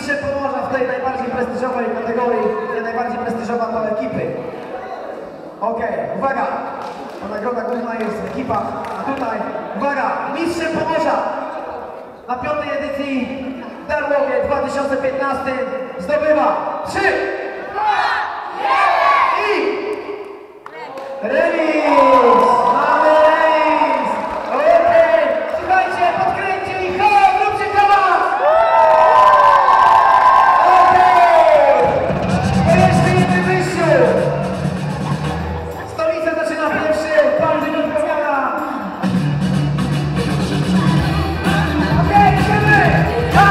mistrzem Pomorza w tej najbardziej prestiżowej kategorii, nie najbardziej prestiżowa to ekipy. Okej, uwaga! Ta nagroda główna jest w ekipach, a tutaj, uwaga, mistrzem Pomorza na 5. edycji w Darłowie 2015 zdobywa 3, 2, 1 i remis! Mamy remis! Okej, słuchajcie, podkręćcie ich, róbcie hałas! Okej! To jeszcze jeden wyjściu! Stolica zaczyna pierwszy, pan wynik powiada! Okej, idziemy!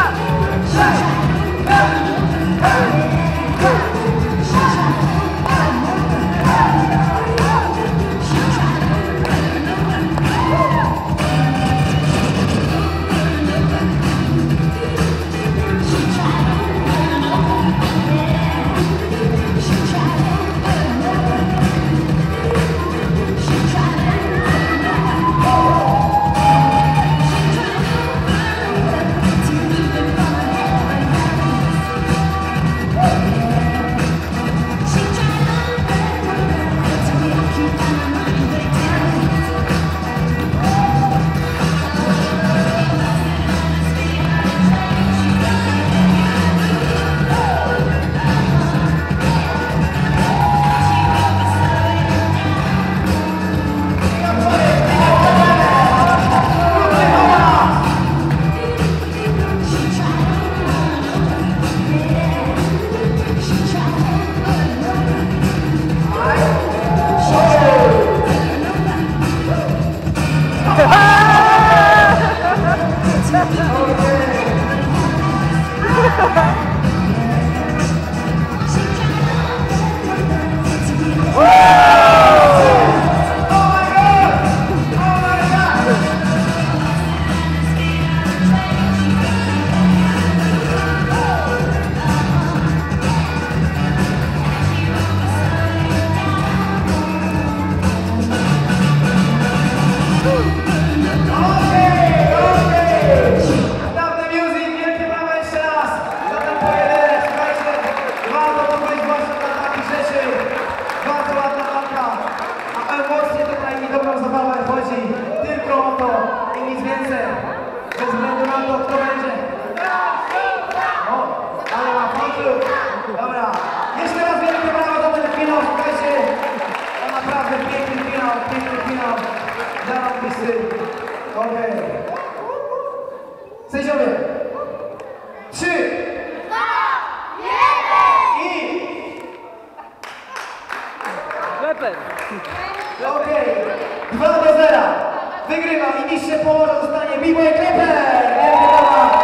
Bez względu na to, kto będzie. O, ale ma końcu. Dobra, jeszcze raz wielkie brawa za ten finał, słuchajcie. To naprawdę piękny finał. Zarąbisty. Okej. Sędziowie. 3, 2, 1 i... Klepper. Okej, 2-0. Wygrywa i mistrzem Pomorza zostanie bboy Klepper!